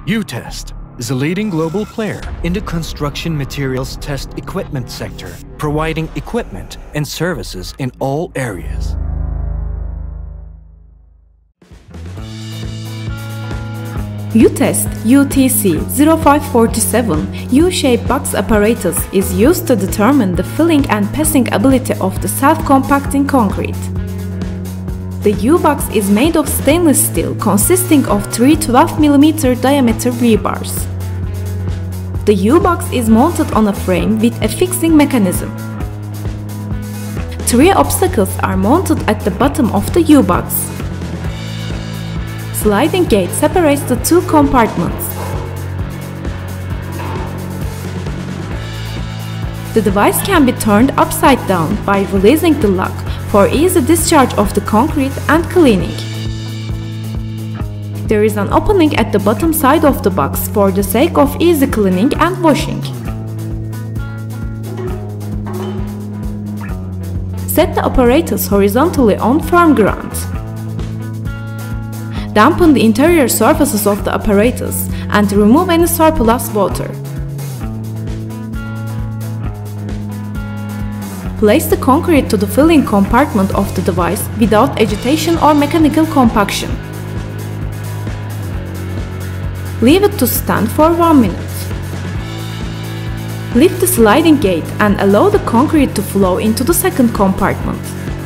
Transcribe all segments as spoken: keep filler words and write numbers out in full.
Utest is a leading global player in the construction materials test equipment sector, providing equipment and services in all areas. Utest U T C zero five four seven U-shaped box apparatus is used to determine the filling and passing ability of the self-compacting concrete. The U-box is made of stainless steel consisting of three twelve millimeter diameter rebars. The U-box is mounted on a frame with a fixing mechanism. Three obstacles are mounted at the bottom of the U-box. Sliding gate separates the two compartments. The device can be turned upside down by releasing the lock for easy discharge of the concrete and cleaning. There is an opening at the bottom side of the box for the sake of easy cleaning and washing. Set the apparatus horizontally on firm ground. Dampen the interior surfaces of the apparatus and remove any surplus water. Place the concrete to the filling compartment of the device without agitation or mechanical compaction. Leave it to stand for one minute. Lift the sliding gate and allow the concrete to flow into the second compartment.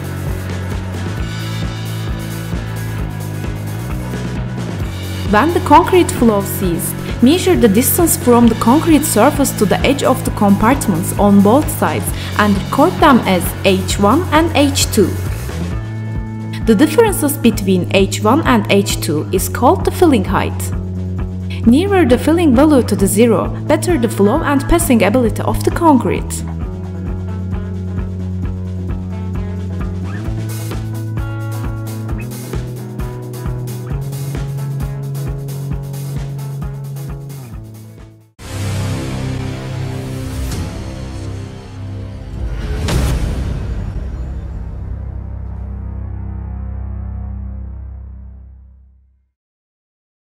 When the concrete flow ceases, measure the distance from the concrete surface to the edge of the compartments on both sides and record them as H one and H two. The differences between H one and H two is called the filling height. Nearer the filling value to the zero, better the flow and passing ability of the concrete.